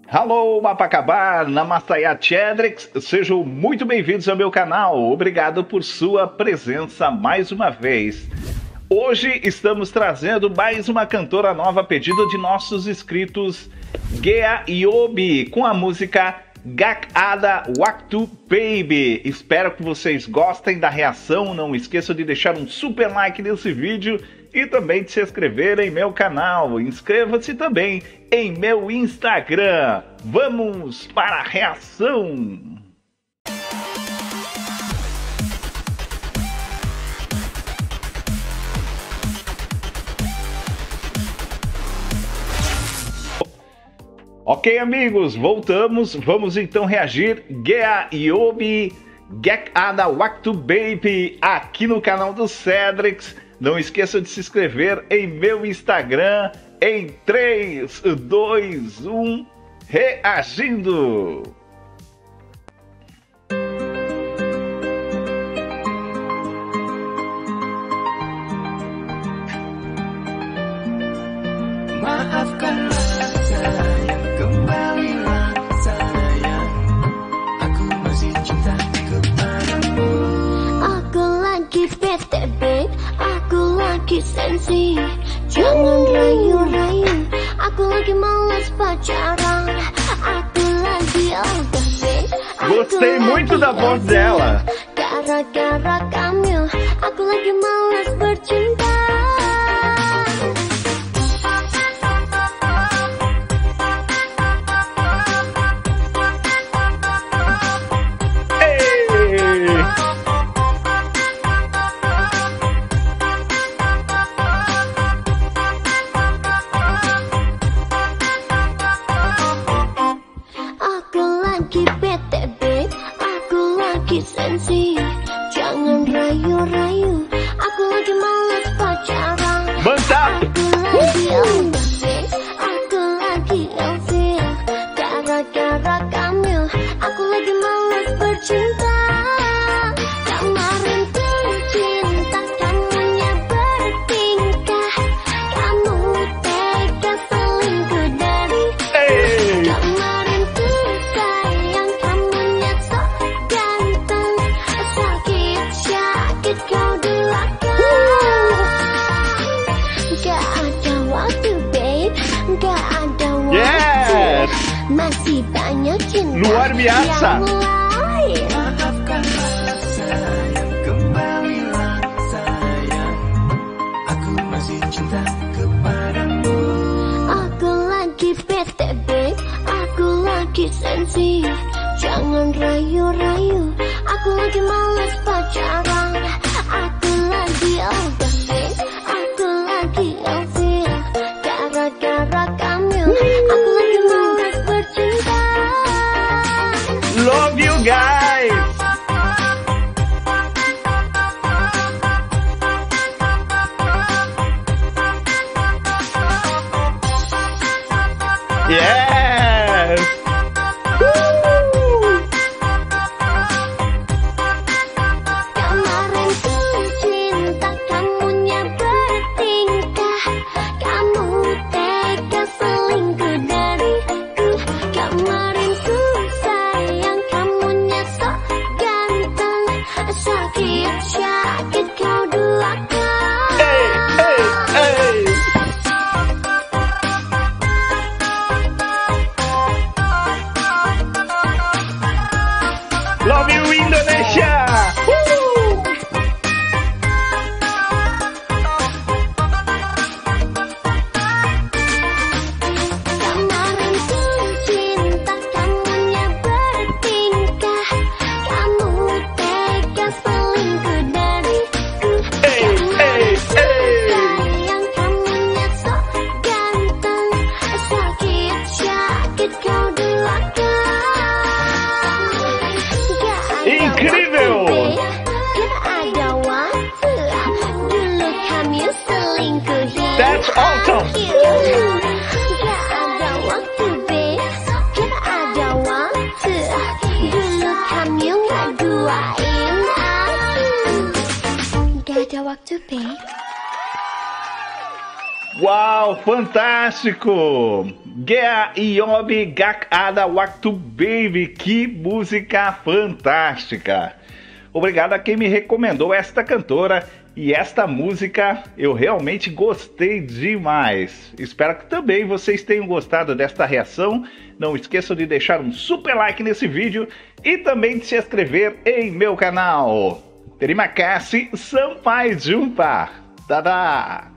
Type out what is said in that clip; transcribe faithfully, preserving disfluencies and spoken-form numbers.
Alô, Mapacabá, Namastaya Chedrix, sejam muito bem-vindos ao meu canal. Obrigado por sua presença mais uma vez. Hoje estamos trazendo mais uma cantora nova a pedido de nossos inscritos, Gea Yobi, com a música Gak Ada Waktu Baby. Espero que vocês gostem da reação. Não esqueçam de deixar um super like nesse vídeo e também de se inscrever em meu canal. Inscreva-se também em meu Instagram. Vamos para a reação. Ok, amigos, voltamos. Vamos então reagir. Gea Yobi, Gak Ada Waktu Baby, aqui no canal do Cedrix. Não esqueça de se inscrever em meu Instagram em três, dois, um, reagindo! Maafkanlah sayang, kembalilah sayang, aku masih cinta kepadamu. Aku lagi bete babe, aku lagi sensi, jangan rayu-rayu. Aku lagi malas pacaran, aku lagi ogah babe. Gostei muito da voz dela. Gara-gara kamu, aku lagi malas bercinta. Sensi, jangan rayu-rayu. Aku lagi malas pacaran. Mantap. Aku lagi ilfil, aku lagi ilfil. Gara-gara kamu, aku lagi malas bercinta. Kemarin tuh cinta kamunya bertingkah, kamu tega selingkuh dari hey. Kemarin tuh sayang kamunya sok ganteng, sakit-sakit kau duakan. Gak ada waktu babe, gak ada waktu. Yes. Masih banyak cinta luar biasa yang lain. Maafkanlah sayang, kembalilah sayang, aku masih cinta kepadamu. Aku lagi bete babe, aku lagi sensi, jangan rayu-rayu. Aku lagi malas pacaran, aku lagi ogah babe, aku lagi ilfil. Gara-gara kamu, aku lagi malas bercinta. Love you guys. Yes. Kemarin tuh cinta kamunya bertingkah, kamu tega selingkuh dariku. Kemarin tuh sayang kamunya sok ganteng, sakit-sakit kau duakan. Hey, hey, hey. Love you Indonesia. Woo! Kemarin tuh cinta kamunya bertingkah, kamu tega selingkuh dariku. Hey, hey, hey. Sayang kamunya sok ganteng, sakit-sakit kau duakan. Incrível! Gak ada waktu, dulu kami selingkuhi. That's awesome! Gak ada waktu, babe. Gak ada waktu, dulu kami ngeduain aku. Gak ada waktu, babe. Uau, fantástico! Gea Iobi Gak Ada Waktu Baby, que música fantástica! Obrigado a quem me recomendou esta cantora e esta música, eu realmente gostei demais. Espero que também vocês tenham gostado desta reação. Não esqueçam de deixar um super like nesse vídeo e também de se inscrever em meu canal. Terima kasih, sampai jumpa! Dadah!